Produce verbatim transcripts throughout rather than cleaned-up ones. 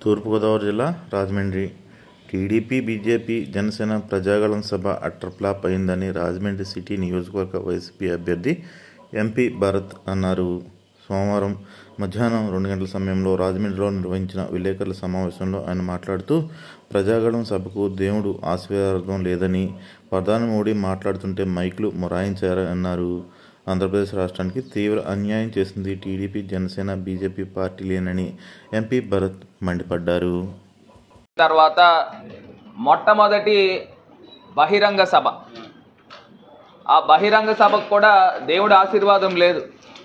తూర్పుగోదావరి జిల్లా Rajahmundry TDP, BJP, Janasena Prajagalam సభ utter flop అయిందని రాజమండ్రి సిటీ నియోజకవర్గ వైసీపీ అభ్యర్థి ఎంపీ భరత్ అన్నారు. సోమవారం మధ్యాహ్నం రెండు గంటల సమయంలో రాజమండ్రిలో నిర్వహించిన విలేకరుల సమావేశంలో ఆయన మాట్లాడుతూ, ప్రజాగళం సభకు దేవుడు ఆశీర్వాదం లేదని, ప్రధాని మోడీ మాట్లాడుతుంటే మైకులు మొరాయించారని అన్నారు. ఆంధ్రప్రదేశ్ రాష్ట్రానికి తీవ్ర అన్యాయం చేసింది టీడీపీ, జనసేన, బీజేపీ పార్టీలేనని ఎంపీ భరత్ మండిపడ్డారు. తర్వాత మొట్టమొదటి బహిరంగ సభ, ఆ బహిరంగ సభకు కూడా దేవుడి ఆశీర్వాదం లేదు.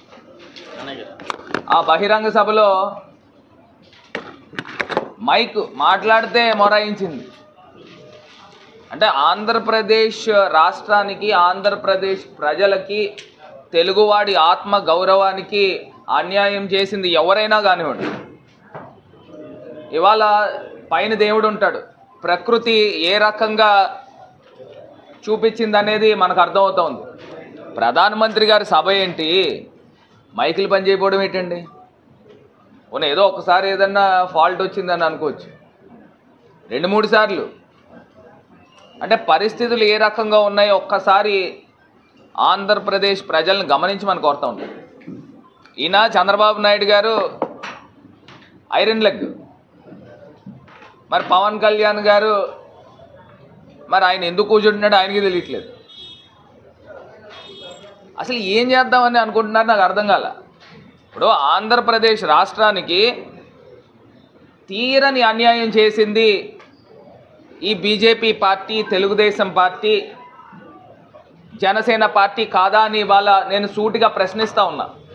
ఆ బహిరంగ సభలో మైక్ మాట్లాడితే మొరాయించింది. అంటే ఆంధ్రప్రదేశ్ రాష్ట్రానికి, ఆంధ్రప్రదేశ్ ప్రజలకి, తెలుగువాడి ఆత్మ గౌరవానికి అన్యాయం చేసింది ఎవరైనా కానివ్వండి. ఇవాళ పైన దేవుడు ఉంటాడు, ప్రకృతి ఏ రకంగా చూపించిందనేది మనకు అర్థమవుతోంది. ప్రధానమంత్రి గారి సభ ఏంటి, మైకులు పని చేయకపోవడం ఏంటండి? ఉన్న ఏదో ఒకసారి ఏదన్నా ఫాల్ట్ వచ్చిందని అనుకోవచ్చు, రెండు మూడు సార్లు. అంటే పరిస్థితులు ఏ రకంగా ఉన్నాయో ఒక్కసారి ఆంధ్రప్రదేశ్ ప్రజలను గమనించి మనం కోరుతా ఉంటాం. ఈయన చంద్రబాబు నాయుడు గారు ఐరన్ లెగ్, మరి పవన్ కళ్యాణ్ గారు మరి ఆయన ఎందుకు కూర్చుంటున్నాడో ఆయనకి తెలియట్లేదు. అసలు ఏం చేద్దామని అనుకుంటున్నారు నాకు అర్థం కాల. ఇప్పుడు ఆంధ్రప్రదేశ్ రాష్ట్రానికి తీరని అన్యాయం చేసింది ఈ BJP party, Telugudesam party, Janasena party కాదా అని ఇవాళ నేను సూటిగా ప్రశ్నిస్తూ ఉన్నా.